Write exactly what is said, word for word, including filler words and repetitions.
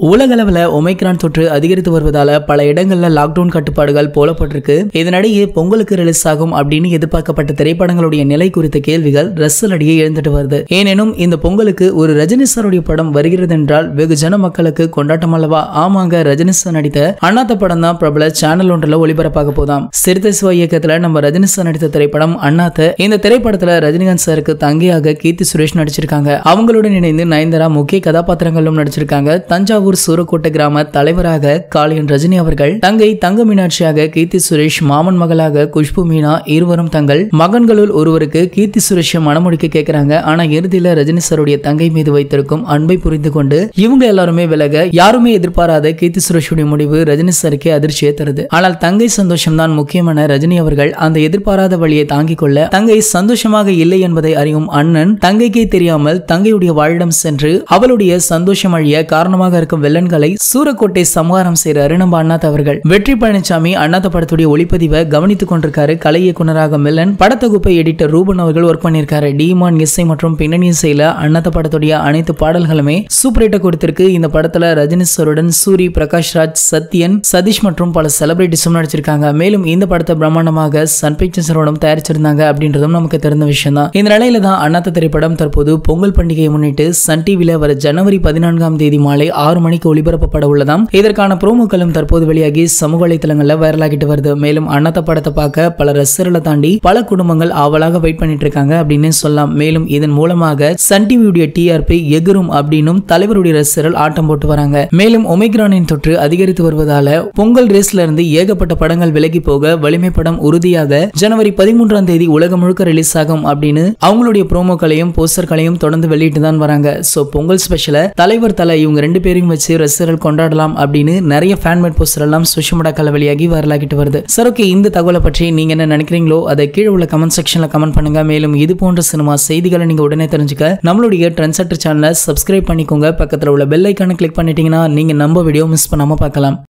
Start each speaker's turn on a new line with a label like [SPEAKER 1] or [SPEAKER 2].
[SPEAKER 1] உலகளவில் ஒமைக்ரான் தொற்று அதிகரித்து வருவதால பல இடங்கள்ல லாக்டவுன் கட்டுப்பாடுகள் போடப்பட்டிருக்கு. இதனிடையே பொங்கலுக்கு ரிலீஸ் ஆகும் அப்படின்னு எதிர்பார்க்கப்பட்ட திரைப்படங்களுடைய நிலை குறித்த கேள்விகள் ரசலடியே எழுந்துட்டு வருது. ஏனெனும் இந்த பொங்கலுக்கு ஒரு ரஜினி சாருடைய படம் வருகிறது என்றால் வெகு ஜன மக்களுக்கு கொண்டாட்டம் அல்லவா? ஆமாங்க, ரஜினி சார் நடித்த அண்ணாத்த படம் தான் பிரபல சேனல் ஒன்றில் ஒளிபரப்பாக போதாம். சிறுத்தை சிவா இயக்கத்துல நம்ம ரஜினி சார் நடித்த திரைப்படம் அண்ணாத்த. இந்த திரைப்படத்துல ரஜினிகாந்த் சாருக்கு தங்கையாக கீர்த்தி சுரேஷ் நடிச்சிருக்காங்க. அவங்களுடன் இணைந்து நயன்தாரா முக்கிய கதாபாத்திரங்களும் நடிச்சிருக்காங்க. தஞ்சாவூர் சூரக்கோட்டை கிராம தலைவராக காளியன் ரஜினி அவர்கள், தங்கை தங்க மீனாட்சியாக கீர்த்தி சுரேஷ், மாமன் மகளாக குஷ்பு மீனா இருவரும் தங்கள் மகன்களுள் ஒருவருக்கு கீர்த்தி சுரேஷ் மனமுடிக்க கேட்கிறாங்க. ஆனா இறுதியில ரஜினி சாருடைய தங்கை மீது வைத்திருக்கும் அன்பை புரிந்து கொண்டு இவங்க எல்லாருமே விலக, யாருமே எதிர்பாராத கீர்த்தி சுரேஷுடைய முடிவு ரஜினி சாருக்கே அதிர்ச்சியை தருது. ஆனால் தங்கை சந்தோஷம் தான் முக்கியமான ரஜினி அவர்கள் அந்த எதிர்பாராத வழியை தாங்கிக் கொள்ள, தங்கை சந்தோஷமாக இல்லை என்பதை அறியும் அண்ணன் தங்கைக்கே தெரியாமல் தங்கையுடைய வாழிடம் சென்று அவளுடைய சந்தோஷம் அழிய காரணமாக இருக்கும் வில்லன்களை சூரக்கோட்டை சமகாரம் செய்யறாரு நம்ம அண்ணாத்த அவர்கள். வெற்றி பழனிசாமி அண்ணாத்த படத்துடைய ஒளிப்பதிவை கவனித்துக் கொண்டிருக்காரு. கலை இயக்குனராக மில்லன், படத்தொகுப்பை எடிட்டர் ரூபன் அவர்கள் ஒர்க் பண்ணிருக்காரு. டிமான் இசை மற்றும் பின்னணி இசையில அண்ணாத்த படத்துடைய அனைத்து பாடல்களுமே சூப்பர் ஹிட் கொடுத்திருக்கு. இந்த படத்துல ரஜினி சாருடன் சூரி, பிரகாஷ் ராஜ், சத்யன், சதீஷ் மற்றும் பல செலிபிரிட்டிஸும் நடிச்சிருக்காங்க. மேலும் இந்த படத்தை பிரம்மாண்டமாக சன் பிக்சர்ஸோடும் தயாரிச்சிருந்தாங்க அப்படின்றதும் நமக்கு தெரிந்த விஷயம் தான். இந்த நிலையில தான் அண்ணாத்த திரைப்படம் தற்போது பொங்கல் பண்டிகையை முன்னிட்டு சன் டிவில வர ஜனவரி பதினான்காம் தேதி மாலை ஆறு மணிக்கு ஒளிபரப்பப்பட உள்ளதாம். இதற்கான ப்ரோமோக்களும் தற்போது வெளியாகி சமூக வலைதளங்கள்ல வைரலாகிட்டு வருது. மேலும் அண்ணாத்த படத்தை பார்க்க பல ரசிகர்களை தாண்டி பல குடும்பங்கள் ஆவலாக வெயிட் பண்ணிட்டு இருக்காங்க அப்படின்னு சொல்லலாம். மேலும் இதன் மூலமாக சன் டிவியுடைய டிஆர்பி எகிரும் அப்படின்னும் தலைவருடைய ரசிகர்கள் ஆட்டம் போட்டு வராங்க. மேலும் ஒமைக்ரானின் தொற்று அதிகரித்து வருவதால பொங்கல் ரேஸ்ல இருந்து ஏகப்பட்ட படங்கள் விலகி போக வலிமை படம் உறுதியாக ஜனவரி பதிமூன்றாம் தேதி உலகம் முழுக்க ரிலீஸ் ஆகும் அப்படின்னு அவங்களுடைய ப்ரோமோக்களையும் போஸ்டர்களையும் தொடர்ந்து வெளியிட்டு தான் வராங்க. சோ பொங்கல் ஸ்பெஷல தலைவர் தலை இவங்க ரெண்டு பேரையும் வச்சு ரசிகர்கள் கொண்டாடலாம் அப்படின்னு நிறைய ஃபேன்மேட் போஸ்டர் எல்லாம் சோஷியல் மீடியாக்கள் வெளியாகி வரலாகிட்டு வருது. சார், ஓகே, இந்த தகவலை பற்றி நீங்க என்ன நினைக்கிறீங்களோ அதை கீழே உள்ள கமெண்ட் செக்ஷன்ல கமெண்ட் பண்ணுங்க. மேலும் இது போன்ற சினிமா செய்திகளை நீங்க உடனே தெரிஞ்சுக்க நம்மளுடைய ட்ரெண்ட் செட்டர் சேனலை சப்ஸ்கிரைப் பண்ணிக்கோங்க. பக்கத்துல உள்ள பெல் ஐகானை கிளிக் பண்ணிட்டீங்கன்னா நீங்க நம்ம வீடியோ மிஸ் பண்ணாம பார்க்கலாம்.